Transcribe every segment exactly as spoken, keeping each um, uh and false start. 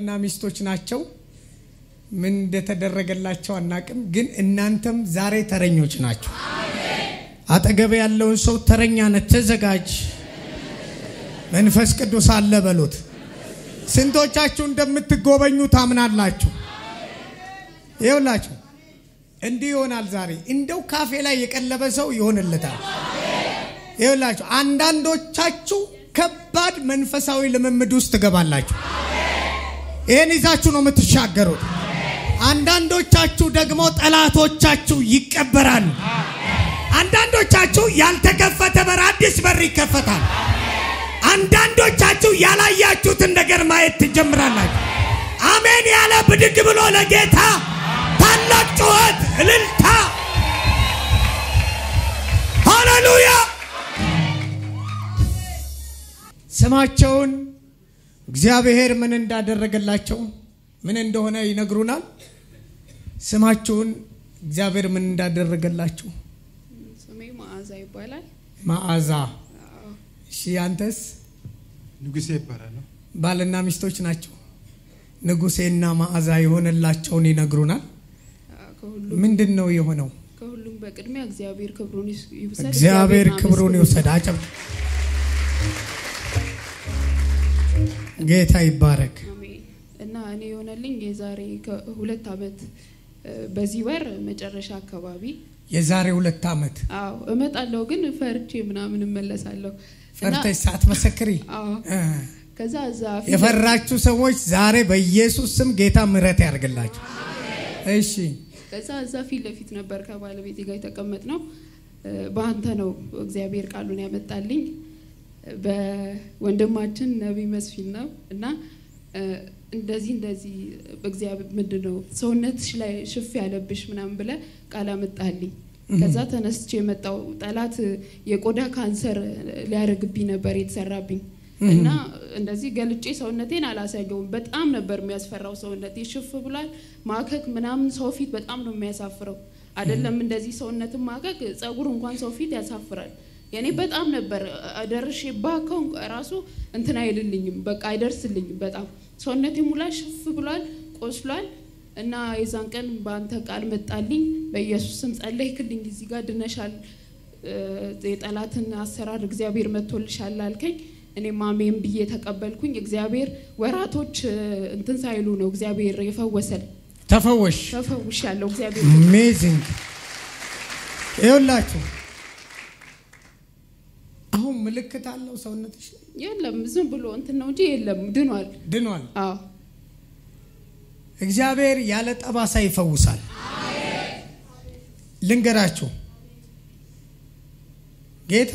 ባልና ሚስቶች ናቸው ምን እንደተደረገላቸው አናቅም ግን እናንተም ዛሬ ተረኞች ናችሁ አሜን አጠገብ ያለውን ሰው ተረኛ ነህ ተዘጋጅ መንፈስ ቅዱስ አለ በሉት ስንቶቻችሁ እንደምትጎበኙ ታምናላችሁ ይኸውላችሁ እንዲህ ይሆናል ዛሬ እንደው ካፌ ላይ የቀለበ ሰው ይሆንልታል ይኸውላችሁ አንዳንዶቻችሁ ከባድ መንፈሳዊ ልምምድ ውስጥ ትገባላችሁ ይሄን ይዛችሁ ነው የምትሻገሩት አንዳንዶቻችሁ ደግሞ ጠላቶቻችሁ ይቀበራሉ አንዳንዶቻችሁ ያልተከፈተ በር አዲስ በር ይከፈታል አንዳንዶቻችሁ ያላያችሁትን ነገር ማየት ትጀምራላችሁ አሜን ያለ ብድግ ብሎ ለጌታ ታላቅ ጩኸት እልልታ ሃሌሉያ ስማቸውን እግዚአብሔር ምን እንዳደረገላቸው ምን እንደሆነ ይነግሩናል ስማቸውን እግዚአብሔር ምን እንዳደረገላችሁ ስሜ ማዓዛ ይባላል ማዓዛ እሺ አንተስ ንጉሴ ይባላል ባልና ሚስቶች ናቸው ንጉሴና ማዓዛ ይሆነላቸውን ይነግሩናል ምንድነው የሆነው ከሁሉም በቅድሚያ እግዚአብሔር ክብሩን ይውሰድ እግዚአብሔር ክብሩን ይውሰድ አጨም ጌታ ይባረክ አሜን እና እኔ የሆነልኝ የዛሬ ሁለት አመት በዚህ ወር መጨረሻ አካባቢ የዛሬ ሁለት አመት አዎ እመጣለሁ ግን ፈርቼ ምናምን መለሳለሁ ፈርተሽ ሰዓት መሰክሪ አዎ ከዛ ዛ የፈራችሁ ሰዎች ዛሬ በኢየሱስ ስም ጌታ ምሕረት ያርግላችሁ እሺ ከዛ ዛ ፊት ለፊት ነበር ከባለቤቴ ጋር የተቀመጥነው በአንተ ነው እግዚአብሔር ቃሉን ያመጣልኝ በወንድማችን ነብይ መስፍን ነው እና እንደዚህ እንደዚህ በእግዚአብሔር ምንድነው ሰውነትሽ ላይ ሽፍ ያለብሽ ምናምን ብለ ቃል አመጣልኝ ከዛ ተነስቼ የመጣው ጠላት የቆዳ ካንሰር ሊያርግብኝ ነበር የተሰራብኝ እና እንደዚህ ገልጬ ሰውነቴን አላሳየውም በጣም ነበር የሚያስፈራው ሰውነቴ ሽፍ ብሏል ማከክ ምናምን ሰው ፊት በጣም ነው የሚያሳፍረው አይደለም እንደዚህ ሰውነትን ማከክ ጸጉር እንኳን ሰው ፊት ያሳፍራል የኔ በጣም ነበር አደርሽ ባከው ራሱ እንትና አይልልኝም በቃ አይደርስልኝም በጣም ሰውነቴ ሙላ ሽፍ ብሏል ቆስሏል እና የዛን ቀን ባንተ ቃል መጣልኝ በኢየሱስ ስም ጸለይክልኝ እዚህ ጋር ድነሻል የጠላትን አሰራር እግዚአብሔር መጥቶልሻል አልከኝ እኔ ማሜን ብዬ ተቀበልኩኝ እግዚአብሔር ወራቶች እንትን ሳይሉ ነው እግዚአብሔር የፈወሰል ተፈወሽ ተፈውሻለሁ እግዚአብሔር አሜዚንግ ይኸውላችሁ አሁን ምልክት አለው ሰውነትሽ የለም ዝም ብሎ እንትን ነው እንጂ የለም ድኗል ድኗል አዎ እግዚአብሔር ያለ ጠባሳ ይፈውሳል አሜን ልንገራችሁ ጌታ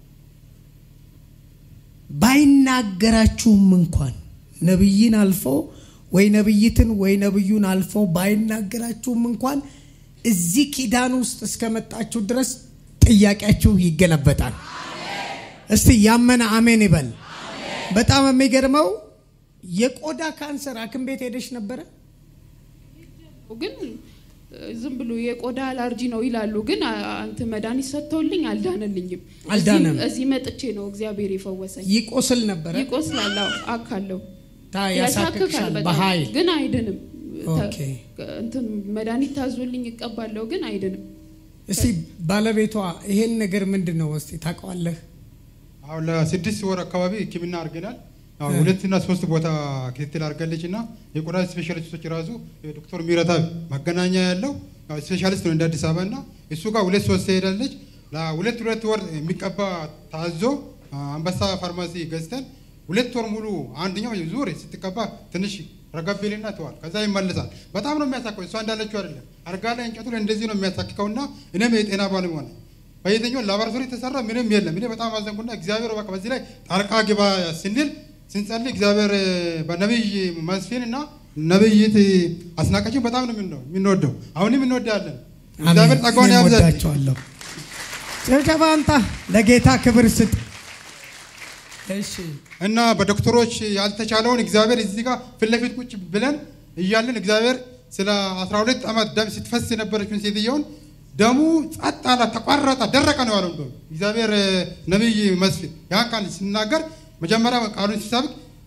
ባይናገራችሁም እንኳን ነብይን አልፎ ወይ ነብይትን ወይ ነብዩን አልፎ ባይናገራችሁም እንኳን እዚህ ኪዳን ውስጥ እስከመጣችሁ ድረስ ጥያቄያችሁ ይገለበጣል አሜን እስቲ ያመነ አሜን ይበል አሜን በጣም የሚገርመው የቆዳ ካንሰር አክም ቤት ሄደሽ ነበር ግን ዝም ብሎ የቆዳ አለርጂ ነው ይላሉ ግን አንተ መድኃኒት ሰጥቶልኝ አልዳነልኝም አልዳነም እዚህ መጥቼ ነው እግዚአብሔር ይፈወሰኝ ይቆስል ነበር ይቆስላል አካለው ታ ያሳክካል በኃይል ግን አይደንም ኦኬ እንትን መድኃኒት ታዞልኝ ይቀባለው ግን አይደንም እስቲ ባለቤቷ ይሄን ነገር ምንድነው እስቲ ታውቃለህ አው ለስድስት ወር አካባቢ ህክምና አርገናል አው ሁለትና ሶስት ቦታ ክትትል አርጋለችና የቆዳ ስፔሻሊስቶች ራሱ ዶክተር ሚራታ ማገናኛ ያለው ስፔሻሊስት ነው እንደ አዲስ አበባና እሱ ጋር ሁለት ሶስት ሄዳለች ለሁለት ሁለት ወር የሚቀባ ታዞ አንበሳ ፋርማሲ ገዝተን ሁለት ወር ሙሉ አንደኛው ዙር ስትቀባ ትንሽ ረጋቤልና ተዋል ከዛ ይመለሳል በጣም ነው የሚያሳከው እሷ እንዳለችው አይደለም አርጋ ላይ እንጨቱ ላይ እንደዚህ ነው የሚያሳክከውና እኔም የጤና ባለሙያ ነኝ በየትኛው ላቦራቶሪ ተሰራ ምንም የለም እኔ በጣም አዘንኩና እግዚአብሔር በቃ በዚህ ላይ ጣልቃ ግባ ስንል ስንጸልይ እግዚአብሔር በነብይ መስፍንና ነብይት አስናቀችን በጣም ነው የሚነው የሚነወደው አሁንም እንወዳለን እግዚአብሔር ጸጋውን ያብዛላችሁ ጨብጨባንታ ለጌታ ክብር ስጥ እሺ እና በዶክተሮች ያልተቻለውን እግዚአብሔር እዚህ ጋር ፍለፊት ቁጭ ብለን እያለን እግዚአብሔር ስለ አስራ ሁለት አመት ደም ስትፈስ የነበረችውን ሴትየውን ደሙ ጻጣላ ተቋረጠ ደረቀ ነው ያለው እግዚአብሔር ነብይ መስፍን ያን ቃል ሲናገር መጀመሪያ ቃሉን ሲሰብክ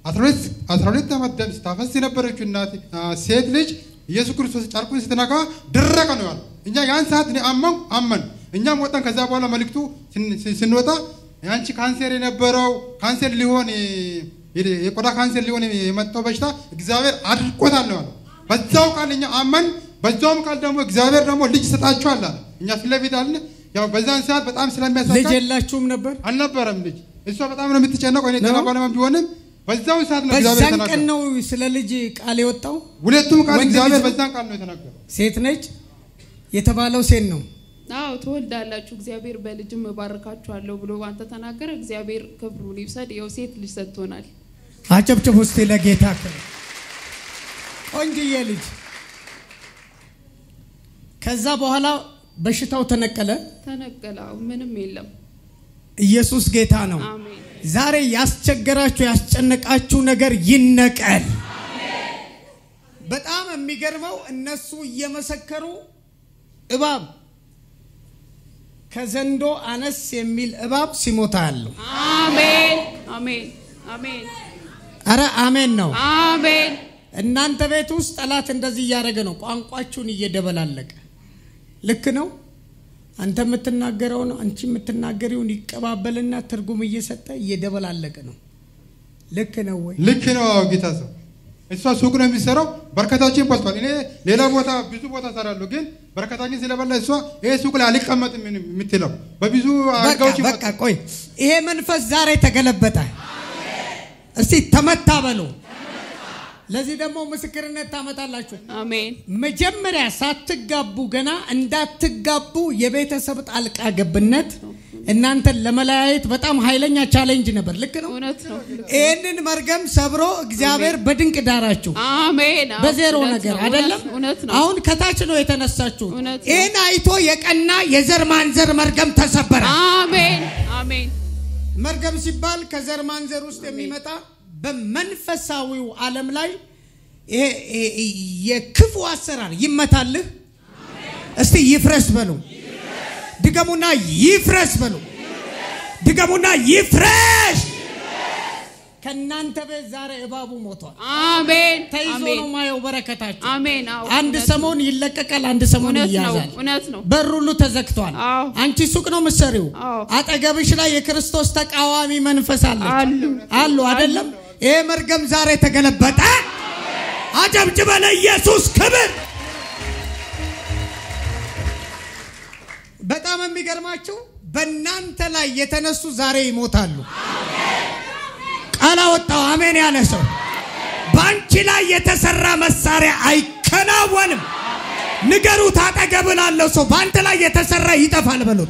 አስራ ሁለት ዓመት ደም ስታፈስ የነበረችው እናት ሴት ልጅ ኢየሱስ ክርስቶስ ጫርቁን ስትነካ ደረቀ ነው ያለው። እኛ ያን ሰዓት ነው አመን አመን እኛም ወጣን። ከዛ በኋላ መልእክቱ ስንወጣ ያንቺ ካንሰር የነበረው ካንሰር ሊሆን የቆዳ ካንሰር ሊሆን የመጣው በሽታ እግዚአብሔር አድርቆታል ነው ያለው። በዛው ቃል እኛ አመን፣ በዛውም ቃል ደግሞ እግዚአብሔር ደግሞ ልጅ ሰጣችኋል አለ። እኛ ስለፊት አለ ያው በዛን ሰዓት በጣም ስለሚያሳካ ልጅ የላችሁም ነበር አልነበረም ልጅ። እሷ በጣም ነው የምትጨነቀው። እኔ ገና ባለማም ቢሆንም በዛው ሰዓት ነው እግዚአብሔር ተናገረ። በዛን ቀን ነው ስለ ልጅ ቃል የወጣው። ሁለቱም ቃል እግዚአብሔር በዛን ቃል ነው የተናገረው። ሴት ነች የተባለው ሴት ነው። አዎ ትወልዳላችሁ እግዚአብሔር በልጅም ባርካችኋለሁ ብሎ አንተ ተናገረ። እግዚአብሔር ክብሩን ይውሰድ። ያው ሴት ልጅ ሰጥቶናል። አጨብጭቡ እስቲ ለጌታ ክብር። ቆንጆዬ ልጅ። ከዛ በኋላ በሽታው ተነቀለ ተነቀለ። ምንም የለም። ኢየሱስ ጌታ ነው። አሜን። ዛሬ ያስቸገራችሁ ያስጨነቃችሁ ነገር ይነቀል። አሜን። በጣም የሚገርመው እነሱ እየመሰከሩ እባብ ከዘንዶ አነስ የሚል እባብ ሲሞታ አለው። አሜን አሜን አሜን። አረ አሜን ነው። አሜን። እናንተ ቤት ውስጥ ጠላት እንደዚህ እያደረገ ነው። ቋንቋችሁን እየደበላለቀ ልክ ነው። አንተ የምትናገረው ነው አንቺ የምትናገሪውን ይቀባበልና ትርጉም እየሰጠ እየደበላለቀ ነው። ልክ ነው ወይ? ልክ ነው ጌታ ሰው። እሷ ሱቅ ነው የሚሰራው። በርካታችን በልቷል። እኔ ሌላ ቦታ ብዙ ቦታ ሰራለሁ፣ ግን በርካታችን ስለበላ እሷ ይሄ ሱቅ ላይ አልቀመጥም የምትለው በብዙ አጋዎች በቃ በቃ ቆይ ይሄ መንፈስ ዛሬ ተገለበጠ። አሜን። እስቲ ተመታ በሉ። ለዚህ ደግሞ ምስክርነት ታመጣላችሁ። አሜን። መጀመሪያ ሳትጋቡ ገና እንዳትጋቡ የቤተሰብ ጣልቃ ገብነት እናንተን ለመለያየት በጣም ኃይለኛ ቻሌንጅ ነበር። ልክ ነው። እውነት ነው። ይሄንን መርገም ሰብሮ እግዚአብሔር በድንቅ ዳራችሁ። አሜን። በዜሮ ነገር አይደለም። አሁን ከታች ነው የተነሳችሁ። ይሄን አይቶ የቀና የዘር ማንዘር መርገም ተሰበረ። አሜን አሜን። መርገም ሲባል ከዘር ማንዘር ውስጥ የሚመጣ በመንፈሳዊው ዓለም ላይ የክፉ አሰራር ይመታልህ። እስቲ ይፍረስ በሉ። ድገሙና ይፍረስ በሉ። ድገሙና ይፍረስ። ከናንተ ቤት ዛሬ እባቡ ሞቷል። አሜን። ተይዞ ነው ማየው በረከታችሁ። አሜን። አዎ አንድ ሰሞን ይለቀቃል፣ አንድ ሰሞን ይያዛል። እውነት ነው። በር ሁሉ ተዘግቷል። አንቺ ሱቅ ነው መሰሪው። አጠገብሽ ላይ የክርስቶስ ተቃዋሚ መንፈስ አለ አሉ አሉ አይደለም? ይሄ መርገም ዛሬ ተገለበጠ። አጨብጭበ ለኢየሱስ ክብር። በጣም የሚገርማችሁ በእናንተ ላይ የተነሱ ዛሬ ይሞታሉ። ቃል አወጣው። አሜን ያለ ሰው ባንቺ ላይ የተሰራ መሳሪያ አይከናወንም። ንገሩት አጠገብ ላለው ሰው ባንተ ላይ የተሰራ ይጠፋል በሉት።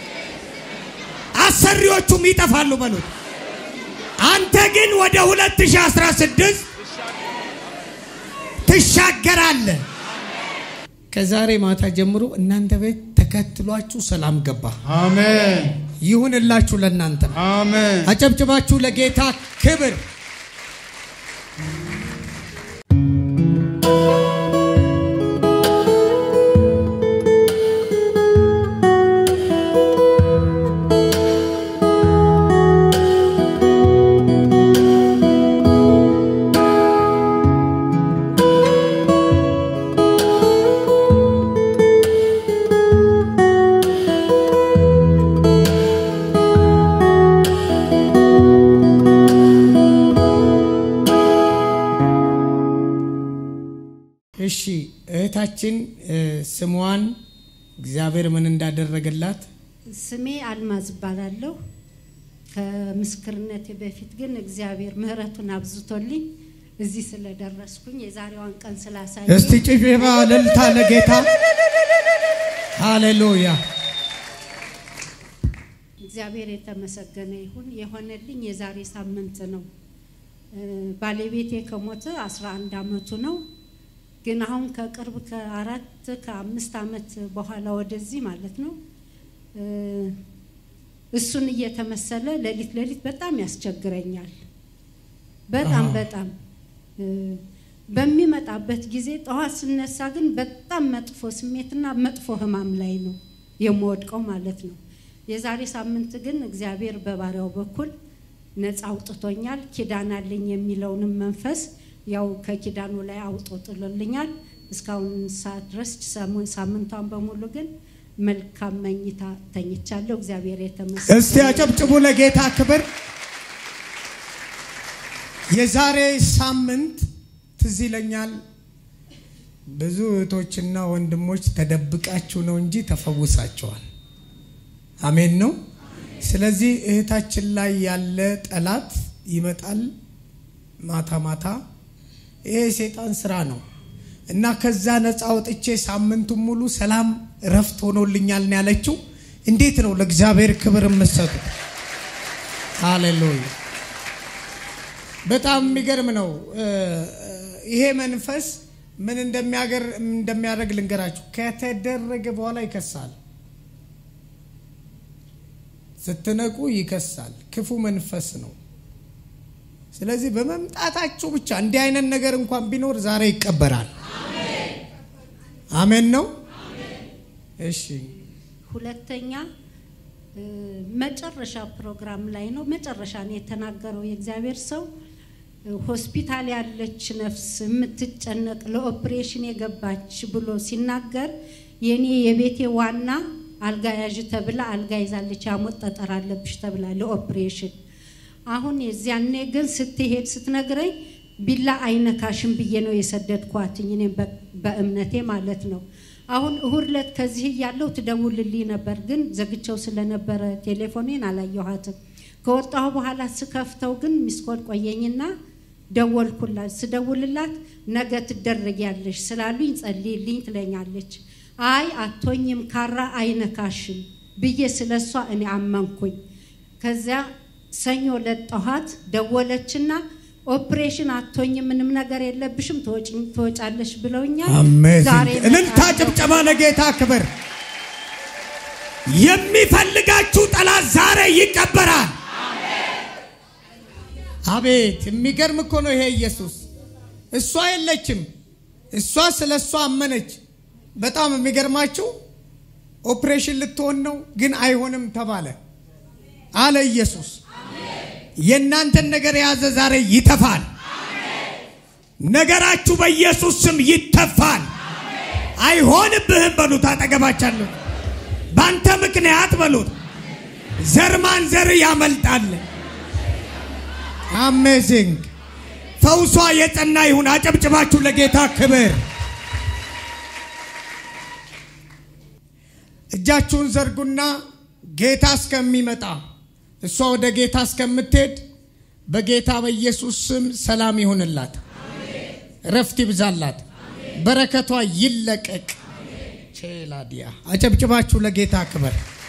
አሰሪዎቹም ይጠፋሉ በሉት። አንተ ግን ወደ ሁለት ሺህ አስራ ስድስት ትሻገራለህ። ከዛሬ ማታ ጀምሮ እናንተ ቤት ተከትሏችሁ ሰላም ገባ። አሜን ይሁንላችሁ ለእናንተ። አሜን። አጨብጭባችሁ ለጌታ ክብር። እሺ እህታችን ስሟን እግዚአብሔር ምን እንዳደረገላት? ስሜ አልማዝ ባላለው ከምስክርነቴ በፊት ግን እግዚአብሔር ምህረቱን አብዝቶልኝ እዚህ ስለደረስኩኝ የዛሬዋን ቀን ስላሳየ እስቲ ጭብጨባ ለልታ ለጌታ ሃሌሉያ። እግዚአብሔር የተመሰገነ ይሁን። የሆነልኝ የዛሬ ሳምንት ነው። ባለቤቴ ከሞተ አስራ አንድ አመቱ ነው። ግን አሁን ከቅርብ ከአራት ከአምስት አመት በኋላ ወደዚህ ማለት ነው እሱን እየተመሰለ ለሊት ለሊት በጣም ያስቸግረኛል። በጣም በጣም በሚመጣበት ጊዜ ጠዋት ስነሳ ግን በጣም መጥፎ ስሜትና መጥፎ ህማም ላይ ነው የምወድቀው ማለት ነው። የዛሬ ሳምንት ግን እግዚአብሔር በባሪያው በኩል ነፃ አውጥቶኛል። ኪዳን አለኝ የሚለውንም መንፈስ ያው ከኪዳኑ ላይ አውጥቶልኛል። እስካሁን ሰዓት ድረስ ሳምንቷን በሙሉ ግን መልካም መኝታ ተኝቻለሁ። እግዚአብሔር የተመሰገነ። እስቲ አጨብጭቡ ለጌታ ክብር። የዛሬ ሳምንት ትዝ ይለኛል ብዙ እህቶችና ወንድሞች ተደብቃችሁ ነው እንጂ ተፈውሳቸዋል። አሜን ነው። ስለዚህ እህታችን ላይ ያለ ጠላት ይመጣል ማታ ማታ። ይሄ ሰይጣን ስራ ነው እና ከዛ ነፃ ወጥቼ ሳምንቱን ሙሉ ሰላም ረፍት ሆኖልኛል ነው ያለችው። እንዴት ነው ለእግዚአብሔር ክብር መስጠት? ሃሌሉያ። በጣም የሚገርም ነው። ይሄ መንፈስ ምን እንደሚያገር እንደሚያደርግ ልንገራችሁ። ከተደረገ በኋላ ይከሳል። ስትነቁ ይከሳል። ክፉ መንፈስ ነው። ስለዚህ በመምጣታችሁ ብቻ እንዲህ አይነት ነገር እንኳን ቢኖር ዛሬ ይቀበራል። አሜን አሜን ነው። አሜን። እሺ ሁለተኛ መጨረሻ ፕሮግራም ላይ ነው መጨረሻ ነው የተናገረው የእግዚአብሔር ሰው ሆስፒታል ያለች ነፍስ የምትጨነቅ ለኦፕሬሽን የገባች ብሎ ሲናገር የኔ የቤቴ ዋና አልጋ ያዥ ተብላ አልጋ ይዛለች ያሞት ጠጠር አለብሽ ተብላ ለኦፕሬሽን። አሁን የዚያኔ ግን ስትሄድ ስትነግረኝ ቢላ አይነካሽም ብዬ ነው የሰደድኳትኝ እኔ በእምነቴ ማለት ነው። አሁን እሁድ ዕለት ከዚህ ያለው ትደውልልኝ ነበር ግን ዘግቼው ስለነበረ ቴሌፎኔን አላየኋትም። ከወጣሁ በኋላ ስከፍተው ግን ሚስኮል ቆየኝና ደወልኩላት። ስደውልላት ነገ ትደረጊያለሽ ስላሉኝ ጸልይልኝ ትለኛለች። አይ አቶኝም ካራ አይነካሽም ብዬ ስለሷ እኔ አመንኩኝ። ከዛ ሰኞ ለጣኋት ደወለችና ኦፕሬሽን አቶኝም ምንም ነገር የለብሽም ተወጫለሽ ብለውኛል። ዛሬ እልልታ ጭብጨባ ለጌታ ክብር። የሚፈልጋችሁ ጠላት ዛሬ ይቀበራል። አቤት የሚገርም እኮ ነው ይሄ ኢየሱስ። እሷ የለችም እሷ ስለሷ አመነች። በጣም የሚገርማችሁ ኦፕሬሽን ልትሆን ነው ግን አይሆንም ተባለ አለ ኢየሱስ። የእናንተን ነገር ያዘ ዛሬ ይተፋል። ነገራችሁ በኢየሱስ ስም ይተፋል። አይሆንብህም በሉት። አጠገባቻለሁ ባንተ ምክንያት በሉት። ዘር ማንዘር ያመልጣል። አሜዚንግ ፈውሷ የጸና ይሁን። አጨብጭባችሁ ለጌታ ክብር። እጃችሁን ዘርጉና ጌታ እስከሚመጣ እሷ ወደ ጌታ እስከምትሄድ በጌታ በኢየሱስ ስም ሰላም ይሁንላት። አሜን። ረፍት ይብዛላት። አሜን። በረከቷ ይለቀቅ። አሜን። ቼላዲያ አጨብጭባችሁ ለጌታ ክብር።